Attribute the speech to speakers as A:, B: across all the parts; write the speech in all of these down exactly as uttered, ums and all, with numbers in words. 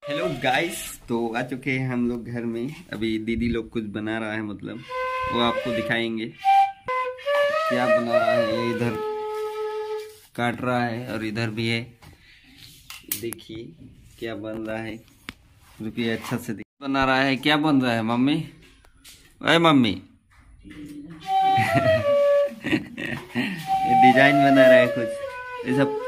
A: Hello guys, तो आ चुके हैं हम लोग घर में। अभी दीदी लोग कुछ बना रहा है, मतलब वो आपको दिखाएंगे क्या बना रहा है। इधर काट रहा है और इधर भी है। देखिए क्या बन रहा है, रुकिए अच्छा से बना रहा है। क्या बन रहा है मम्मी? अरे मम्मी ये डिजाइन बना रहा है कुछ ये सब।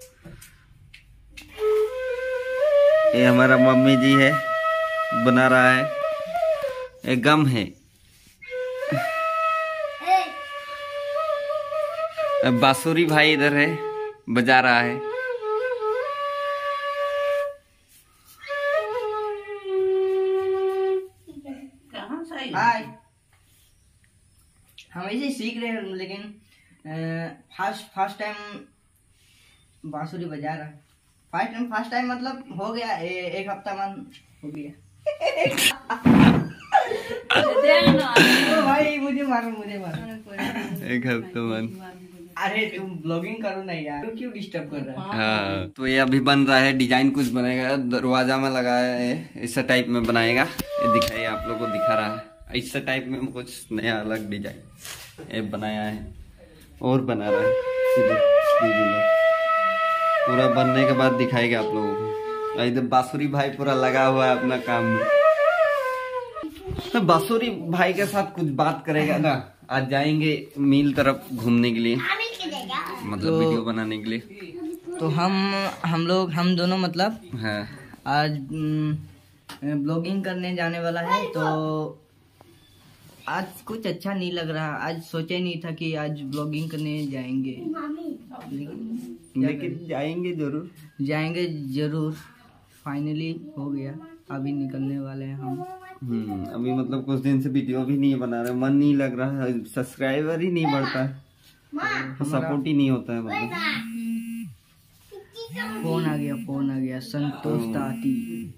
A: ये हमारा मम्मी जी है, बना रहा है। ये गम है। अब बांसुरी भाई इधर है, बजा रहा है।
B: हाय, हम ऐसे सीख रहे हैं, लेकिन फर्स्ट फर्स्ट टाइम बांसुरी बजा रहा है। फर्स्ट टाइम फर्स्ट टाइम मतलब हो गया, ए, एक हफ्ता मन हो गया। तो भाई मुझे मारो मुझे मारो
A: एक हफ्ता मन।
B: अरे तुम ब्लॉगिंग करो ना यार, तो क्यों डिस्टर्ब कर रहा है?
A: हाँ, तो ये अभी बन रहा है। डिजाइन कुछ बनेगा, दरवाजा में लगाया है, इस टाइप में बनाएगा। ये दिखाइए, आप लोगों को दिखा रहा है। इस टाइप में कुछ नया अलग डिजाइन ये बनाया है और बना रहा है। पूरा बनने के बाद दिखाएगा आप लोगों को। इधर बांसुरी भाई पूरा लगा हुआ है अपना काम में। तो बांसुरी भाई के साथ कुछ बात करेगा ना। आज जाएंगे मील तरफ घूमने के लिए, मतलब तो, वीडियो बनाने के लिए।
B: तो हम हम लोग हम दोनों मतलब
A: हाँ,
B: आज ब्लॉगिंग करने जाने वाला है। तो आज कुछ अच्छा नहीं लग रहा। आज सोचा ही नहीं था कि आज ब्लॉगिंग करने जाएंगे, लेकिन,
A: लेकिन जाएंगे जरूर
B: जाएंगे जरूर। फाइनली हो गया, अभी निकलने वाले हैं हम।
A: हम्म अभी मतलब कुछ दिन से वीडियो भी नहीं बना रहे, मन नहीं लग रहा है, सब्सक्राइबर ही नहीं बढ़ता है, तो सपोर्ट ही नहीं होता है। मतलब
B: फोन आ गया फोन आ गया संतोष ताती।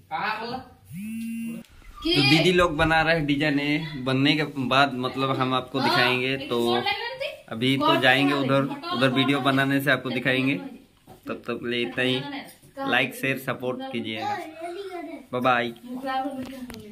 A: तो दीदी लोग बना रहे हैं डिजाइन। बनने के बाद मतलब हम आपको दिखाएंगे। तो अभी तो जाएंगे उधर, उधर वीडियो बनाने से आपको दिखाएंगे। तब तक ले इतना ही। लाइक शेयर सपोर्ट कीजिएगा। Bye bye.